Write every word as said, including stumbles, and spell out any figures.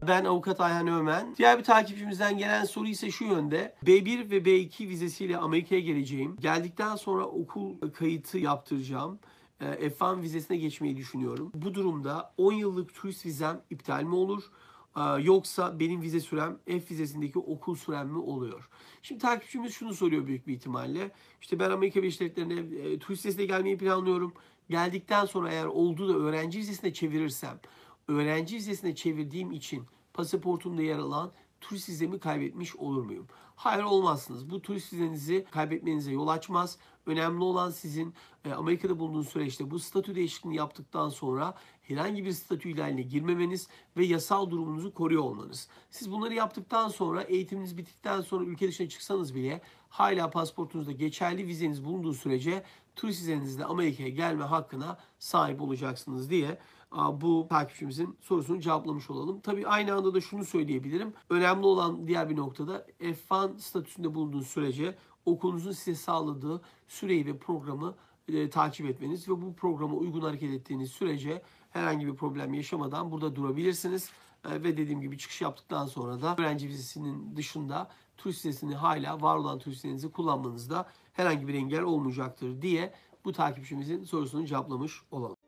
Ben Avukat Ayhan Ömen. Diğer bir takipçimizden gelen soru ise şu yönde. B bir ve B iki vizesiyle Amerika'ya geleceğim. Geldikten sonra okul kayıtı yaptıracağım. F bir vizesine geçmeyi düşünüyorum. Bu durumda on yıllık turist vizem iptal mi olur? Yoksa benim vize sürem F vizesindeki okul sürem mi oluyor? Şimdi takipçimiz şunu soruyor büyük bir ihtimalle. İşte ben Amerika Birleşik Devletleri'ne e, turist vizesiyle gelmeyi planlıyorum. Geldikten sonra eğer olduğu da öğrenci vizesine çevirirsem, öğrenci vizesine çevirdiğim için pasaportumda yer alan turist vizemi kaybetmiş olur muyum? Hayır, olmazsınız. Bu turist vizenizi kaybetmenize yol açmaz. Önemli olan sizin e, Amerika'da bulunduğunuz süreçte bu statü değişikliğini yaptıktan sonra herhangi bir statü ihlaline girmemeniz ve yasal durumunuzu koruyor olmanız. Siz bunları yaptıktan sonra, eğitiminiz bittikten sonra ülke dışına çıksanız bile hala pasaportunuzda geçerli vizeniz bulunduğu sürece turist vizenizle Amerika'ya gelme hakkına sahip olacaksınız diye bu takipçimizin sorusunu cevaplamış olalım. Tabii aynı anda da şunu söyleyebilirim. Önemli olan diğer bir noktada F bir statüsünde bulunduğunuz sürece okulunuzun size sağladığı süreyi ve programı e, takip etmeniz ve bu programa uygun hareket ettiğiniz sürece herhangi bir problem yaşamadan burada durabilirsiniz. E, ve dediğim gibi çıkış yaptıktan sonra da öğrenci vizesinin dışında turist vizesini hala var olan turist vizenizi kullanmanızda herhangi bir engel olmayacaktır diye bu takipçimizin sorusunu cevaplamış olalım.